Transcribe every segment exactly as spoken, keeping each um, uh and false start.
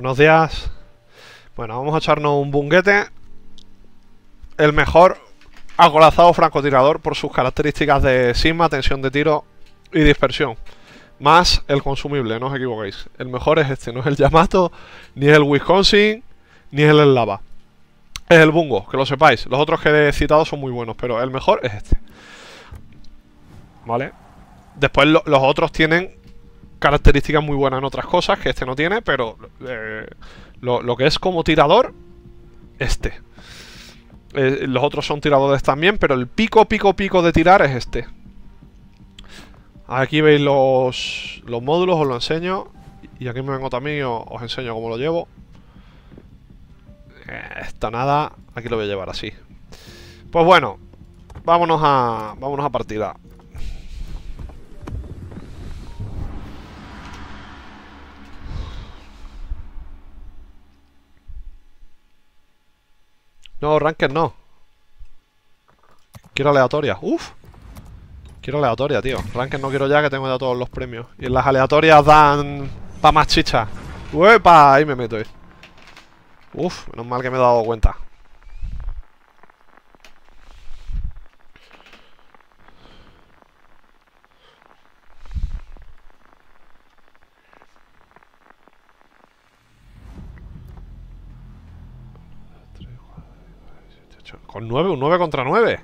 Buenos días. Bueno, vamos a echarnos un bunguete. El mejor acorazado francotirador por sus características de sigma, tensión de tiro y dispersión. Más el consumible, no os equivoquéis. El mejor es este, no es el Yamato, ni es el Wisconsin, ni es el Eslava. Es el Bungo, que lo sepáis. Los otros que he citado son muy buenos, pero el mejor es este. ¿Vale? Después lo, los otros tienen características muy buenas en otras cosas que este no tiene, pero eh, lo, lo que es como tirador, este. Eh, los otros son tiradores también, pero el pico, pico, pico de tirar es este. Aquí veis los, los módulos, os lo enseño. Y aquí me vengo también y os, os enseño cómo lo llevo. Eh, esta nada, aquí lo voy a llevar así. Pues bueno, vámonos a, vámonos a partida. No, Ranked no. Quiero aleatoria. Uf. Quiero aleatoria, tío. Ranked no quiero ya, que tengo ya todos los premios. Y en las aleatorias dan pa' más chicha. ¡Uepa! Ahí me meto. Eh. Uf, menos mal que me he dado cuenta. Con nueve, un nueve contra nueve.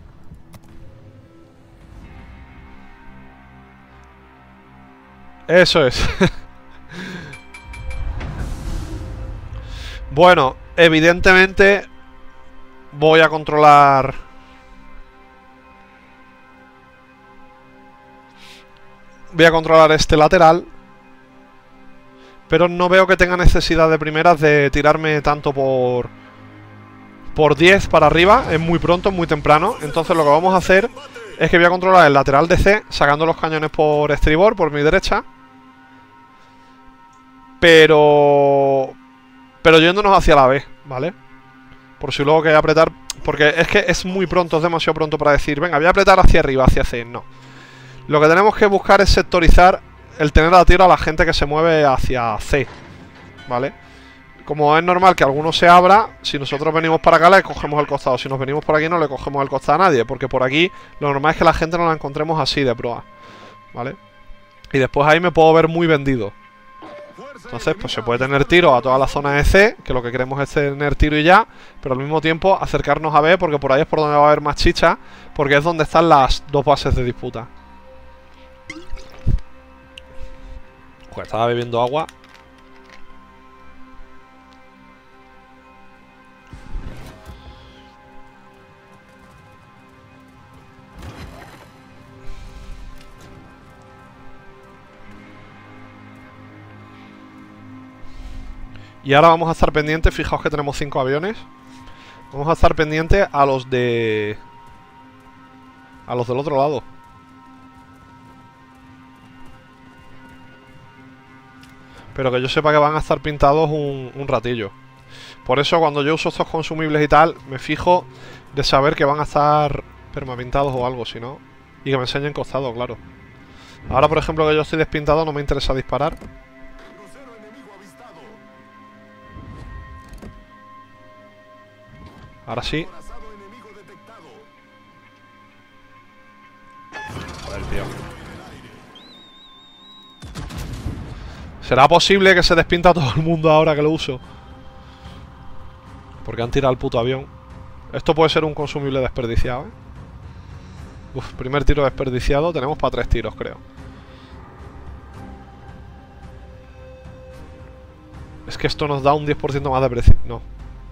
Eso es. Bueno, evidentemente voy a controlar. Voy a controlar este lateral. Pero no veo que tenga necesidad de primeras de tirarme tanto por Por diez para arriba. Es muy pronto, es muy temprano. Entonces lo que vamos a hacer es que voy a controlar el lateral de C, sacando los cañones por estribor, por mi derecha. Pero... Pero yéndonos hacia la B, ¿vale? Por si luego que apretar... Porque es que es muy pronto, es demasiado pronto para decir, venga, voy a apretar hacia arriba, hacia C. No. Lo que tenemos que buscar es sectorizar el tener a tiro a la gente que se mueve hacia C, ¿vale? Como es normal que alguno se abra, si nosotros venimos para acá le cogemos el costado. Si nos venimos por aquí no le cogemos el costado a nadie, porque por aquí lo normal es que la gente no la encontremos así de proa, ¿vale? Y después ahí me puedo ver muy vendido. Entonces pues se puede tener tiro a toda la zona de C, que lo que queremos es tener tiro y ya, pero al mismo tiempo acercarnos a B, porque por ahí es por donde va a haber más chicha, porque es donde están las dos bases de disputa. Pues estaba bebiendo agua. Y ahora vamos a estar pendientes, fijaos que tenemos cinco aviones. Vamos a estar pendientes a los de... A los del otro lado. Pero que yo sepa que van a estar pintados un, un ratillo. Por eso cuando yo uso estos consumibles y tal, me fijo de saber que van a estar permapintados o algo, si no. Y que me enseñen costado, claro. Ahora, por ejemplo, que yo estoy despintado, no me interesa disparar. Ahora sí. Joder, tío. ¿Será posible que se despinta todo el mundo ahora que lo uso? Porque han tirado el puto avión. Esto puede ser un consumible desperdiciado, ¿eh? Uf, primer tiro desperdiciado. Tenemos para tres tiros, creo. Es que esto nos da un diez por ciento más de precisión. No.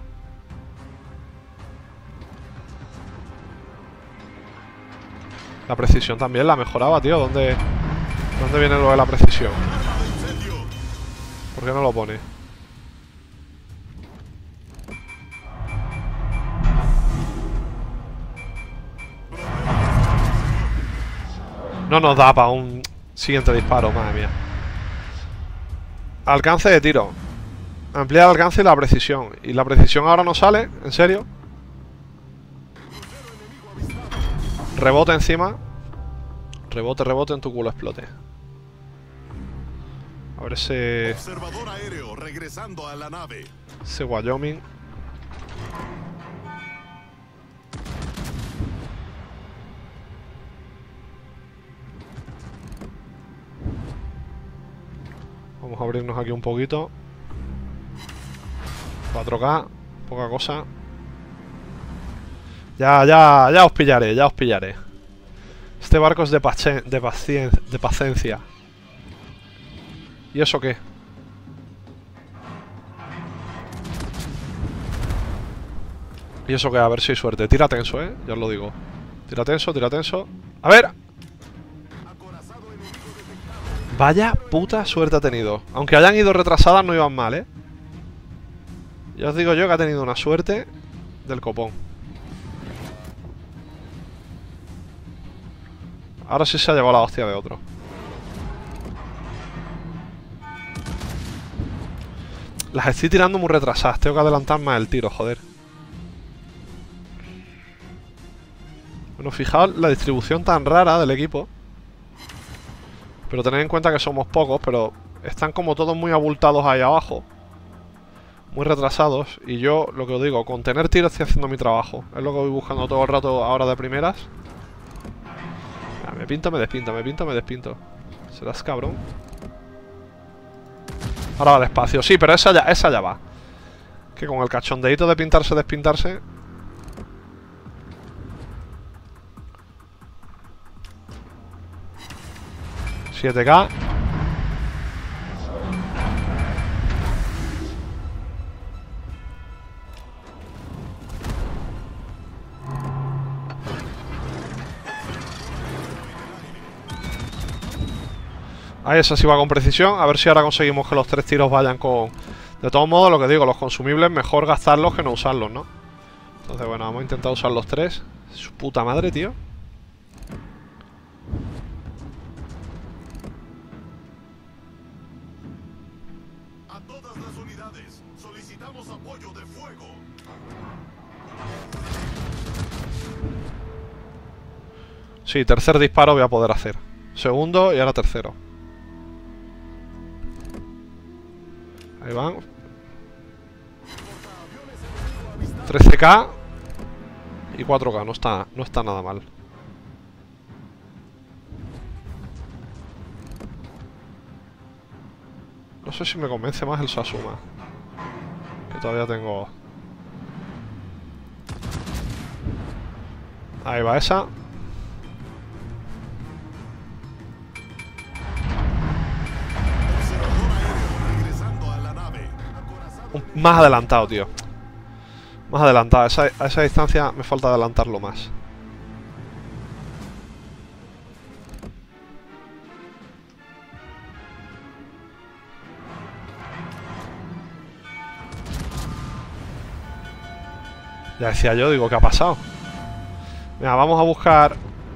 La precisión también la mejoraba, tío. ¿Dónde, ¿Dónde viene lo de la precisión? ¿Por qué no lo pone? No nos da para un siguiente disparo, madre mía. Alcance de tiro. Amplía el alcance y la precisión. ¿Y la precisión ahora no sale? ¿En serio? Rebote encima. Rebote, rebote, en tu culo explote. A ver ese... Observador aéreo regresando a la nave. Ese Wyoming. Vamos a abrirnos aquí un poquito. cuatro K, poca cosa. Ya, ya, ya os pillaré, ya os pillaré. Este barco es de, pache de, pacien de paciencia. ¿Y eso qué? ¿Y eso qué? A ver si hay suerte. Tira tenso, ¿eh? Ya os lo digo. Tira tenso, tira tenso. ¡A ver! Vaya puta suerte ha tenido. Aunque hayan ido retrasadas, no iban mal, ¿eh? Ya os digo yo que ha tenido una suerte del copón. Ahora sí se ha llevado la hostia de otro. Las estoy tirando muy retrasadas. Tengo que adelantar más el tiro, joder. Bueno, fijaos la distribución tan rara del equipo. Pero tened en cuenta que somos pocos, pero están como todos muy abultados ahí abajo. Muy retrasados. Y yo, lo que os digo, con tener tiro estoy haciendo mi trabajo. Es lo que voy buscando todo el rato ahora de primeras. Ah, me pinto, me despinto, me pinto, me despinto. ¿Serás cabrón? Ahora va despacio. Sí, pero esa ya, esa ya va. Que con el cachondeíto de pintarse, despintarse... siete K. Ahí esa sí va con precisión. A ver si ahora conseguimos que los tres tiros vayan con... De todos modos, lo que digo, los consumibles mejor gastarlos que no usarlos, ¿no? Entonces, bueno, vamos a intentar usar los tres. Su puta madre, tío. A todas las unidades, solicitamos apoyo de fuego. Sí, tercer disparo voy a poder hacer. Segundo y ahora tercero. Ahí van. trece K y cuatro K, no está, no está nada mal. No sé si me convence más el Sasuma. Que todavía tengo... Ahí va esa. Un, más adelantado, tío. Más adelantado. A esa, a esa distancia me falta adelantarlo más. Ya decía yo, digo, ¿qué ha pasado? Venga, vamos a buscar...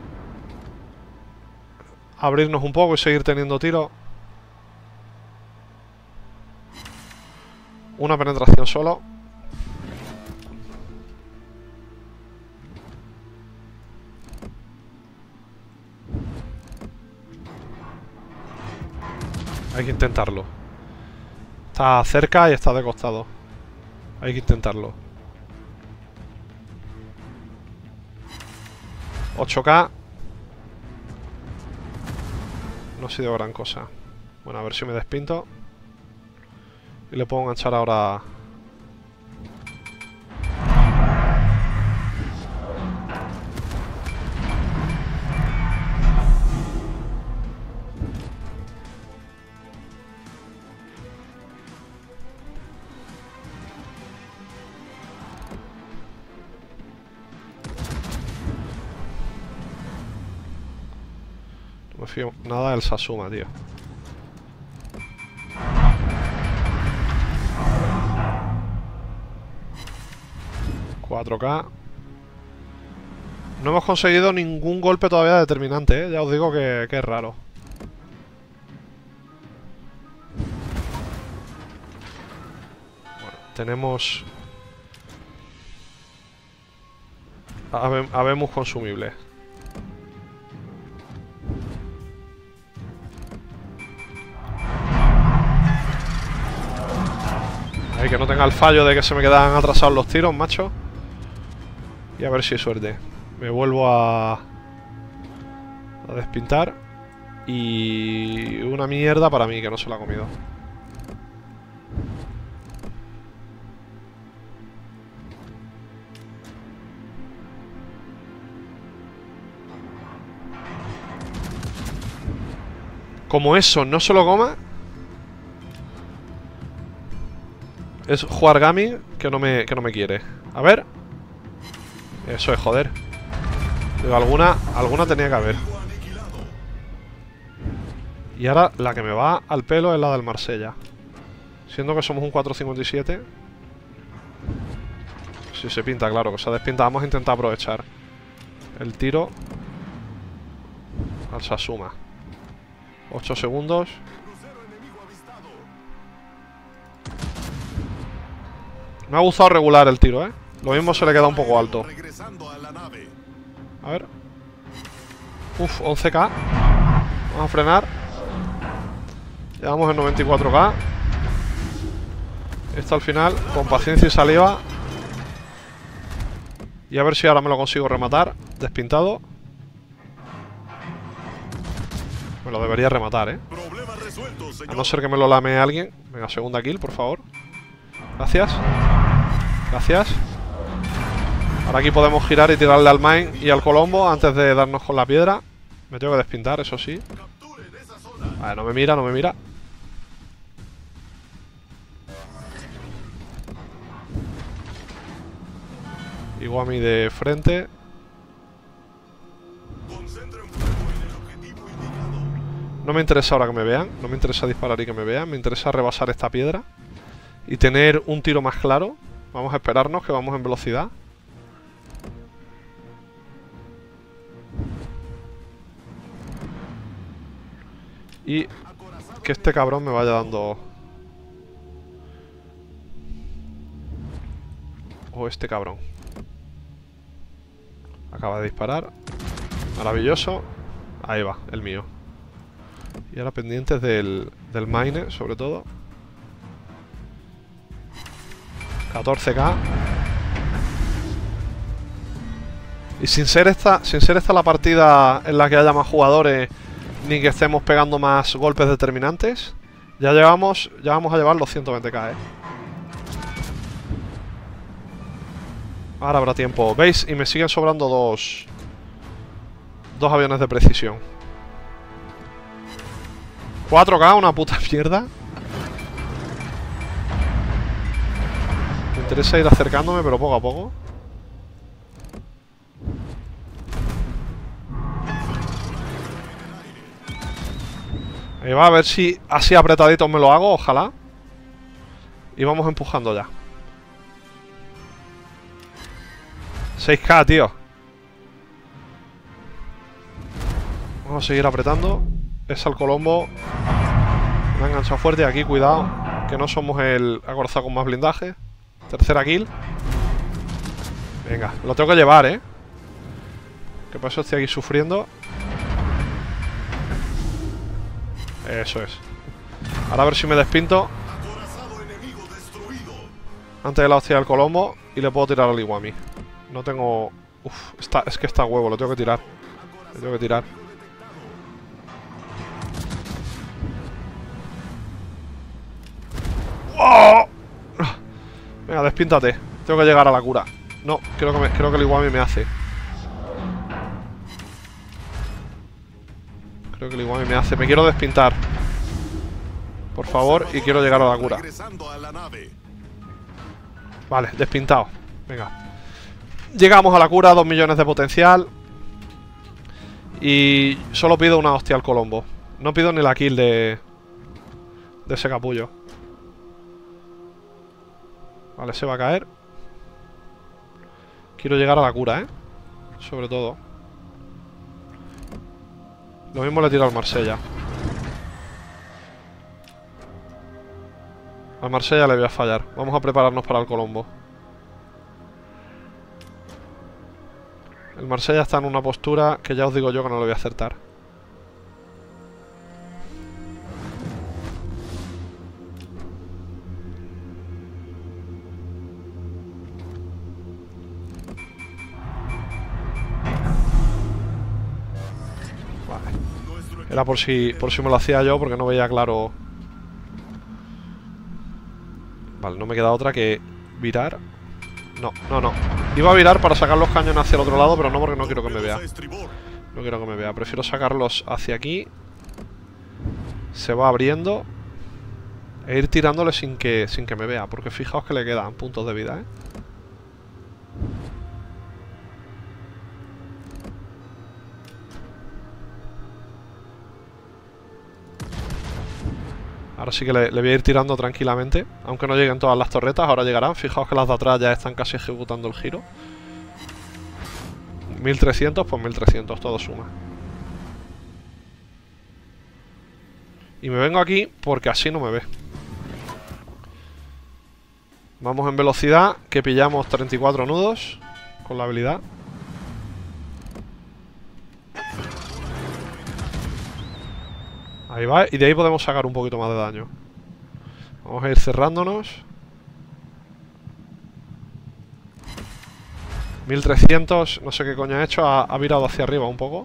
Abrirnos un poco y seguir teniendo tiro. Una penetración solo. Hay que intentarlo. Está cerca y está de costado. Hay que intentarlo. ocho K. No ha sido gran cosa. Bueno, a ver si me despinto. Y le puedo enganchar ahora... No me fío nada del Sasuma, tío. cuatro K. No hemos conseguido ningún golpe todavía determinante, ¿eh? Ya os digo que, que es raro. Bueno, tenemos... Habe- Habemos consumibles. tenga el fallo de que se me quedan atrasados los tiros, macho. Y a ver si hay suerte. Me vuelvo a... a despintar. Y... una mierda para mí, que no se la ha comido. Como eso no se lo coma, es jugar gaming que no me, que no me quiere. A ver. Eso es, joder. Digo, alguna, alguna tenía que haber. Y ahora la que me va al pelo es la del Marsella. Siendo que somos un cuatro cincuenta y siete. Si se pinta, claro, que se despinta. Vamos a intentar aprovechar el tiro al Sasuma. ocho segundos. Me ha gustado regular el tiro, ¿eh? Lo mismo se le queda un poco alto. A ver. Uf, once K. Vamos a frenar. Llevamos el noventa y cuatro K. Esto al final, con paciencia y saliva. Y a ver si ahora me lo consigo rematar. Despintado. Me lo debería rematar, ¿eh? A no ser que me lo lame alguien. Venga, segunda kill, por favor. Gracias. Gracias. Ahora aquí podemos girar y tirarle al mine y al Colombo antes de darnos con la piedra. Me tengo que despintar, eso sí. Vale, no me mira, no me mira. Iwami de frente. No me interesa ahora que me vean. No me interesa disparar y que me vean. Me interesa rebasar esta piedra y tener un tiro más claro. Vamos a esperarnos, que vamos en velocidad. Y que este cabrón me vaya dando... O este cabrón. Acaba de disparar. Maravilloso. Ahí va, el mío. Y ahora pendientes del, del mine, sobre todo. catorce K. Y sin ser esta, sin ser esta la partida en la que haya más jugadores, ni que estemos pegando más golpes determinantes, ya llevamos, ya vamos a llevar los ciento veinte K, ¿eh? Ahora habrá tiempo. ¿Veis? Y me siguen sobrando dos... Dos aviones de precisión. cuatro K, una puta mierda. Me interesa ir acercándome, pero poco a poco. Ahí va, a ver si así apretaditos me lo hago, ojalá. Y vamos empujando ya. seis K, tío. Vamos a seguir apretando. Es al Colombo. Me ha enganchado fuerte. Aquí, cuidado, que no somos el acorazado con más blindaje. Tercera kill. Venga, lo tengo que llevar, ¿eh? Que por eso estoy aquí sufriendo. Eso es. Ahora a ver si me despinto antes de la hostia del Colombo y le puedo tirar al Iwami. No tengo... Uf, está, es que está huevo, lo tengo que tirar. Lo tengo que tirar. ¡Oh! Venga, despíntate. Tengo que llegar a la cura. No, creo que, me, creo que el Iwami me hace. Creo que el Iwami me hace. Me quiero despintar, por favor, y quiero llegar a la cura. Vale, despintado. Venga. Llegamos a la cura, dos millones de potencial. Y solo pido una hostia al Colombo. No pido ni la kill de... De ese capullo. Vale, se va a caer. Quiero llegar a la cura, ¿eh? Sobre todo. Lo mismo le tiro al Marsella. Al Marsella le voy a fallar. Vamos a prepararnos para el Colombo. El Marsella está en una postura que ya os digo yo que no lo voy a acertar. Era por si, por si me lo hacía yo, porque no veía claro. Vale, no me queda otra que virar. No, no, no. Iba a virar para sacar los cañones hacia el otro lado, pero no, porque no quiero que me vea. No quiero que me vea. Prefiero sacarlos hacia aquí. Se va abriendo. E ir tirándole sin que, sin que me vea. Porque fijaos que le quedan puntos de vida, ¿eh? Ahora sí que le, le voy a ir tirando tranquilamente. Aunque no lleguen todas las torretas, ahora llegarán. Fijaos que las de atrás ya están casi ejecutando el giro. mil trescientos, pues mil trescientos, todo suma. Y me vengo aquí porque así no me ve. Vamos en velocidad, que pillamos treinta y cuatro nudos con la habilidad. Ahí va, y de ahí podemos sacar un poquito más de daño. Vamos a ir cerrándonos. mil trescientos, no sé qué coño ha hecho, ha, ha virado hacia arriba un poco.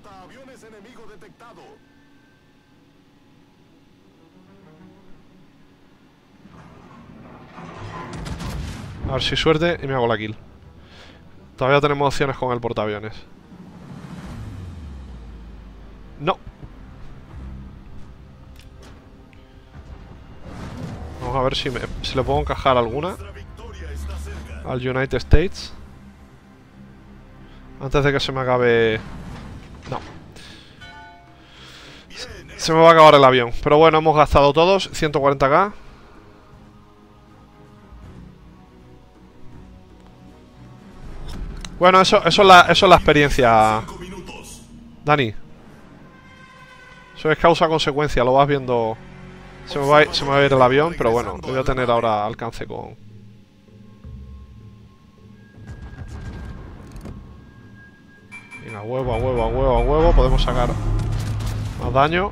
A ver si suerte y me hago la kill. Todavía tenemos opciones con el portaaviones. No. Vamos a ver si, me, si le puedo encajar alguna al United States antes de que se me acabe. No. Se me va a acabar el avión. Pero bueno, hemos gastado todos ciento cuarenta K. Bueno, eso, eso, es la, eso es la experiencia, Dani. Eso es causa-consecuencia, lo vas viendo. Se me, va a, se me va a ir el avión, pero bueno, lo voy a tener ahora alcance con... Venga, huevo, a huevo, a huevo, a huevo. Podemos sacar más daño.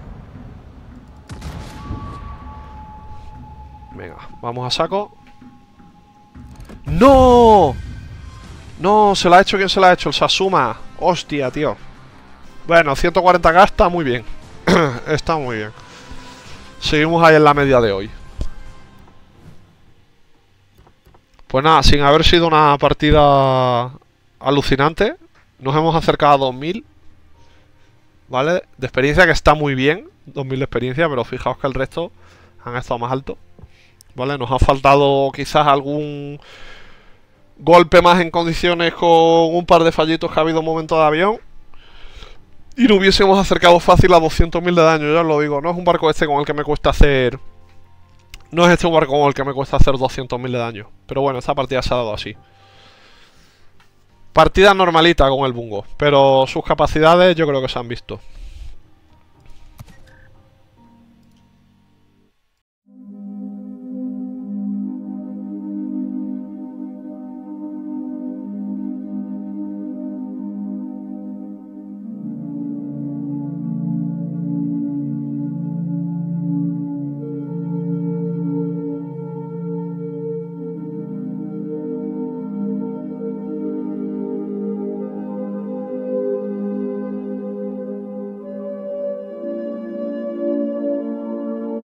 Venga, vamos a saco. ¡No! No, se la ha hecho. ¿Quién se la ha hecho? El Sasuma. Hostia, tío. Bueno, ciento cuarenta K está muy bien. Está muy bien. Seguimos ahí en la media de hoy. Pues nada, sin haber sido una partida alucinante, nos hemos acercado a dos mil. ¿Vale? De experiencia, que está muy bien. dos mil de experiencia, pero fijaos que el resto han estado más alto. ¿Vale? Nos ha faltado quizás algún golpe más en condiciones con un par de fallitos que ha habido un momento de avión. Y nos hubiésemos acercado fácil a doscientos mil de daño, ya os lo digo. No es un barco este con el que me cuesta hacer... No es este un barco con el que me cuesta hacer doscientos mil de daño. Pero bueno, esta partida se ha dado así. Partida normalita con el Bungo, pero sus capacidades yo creo que se han visto.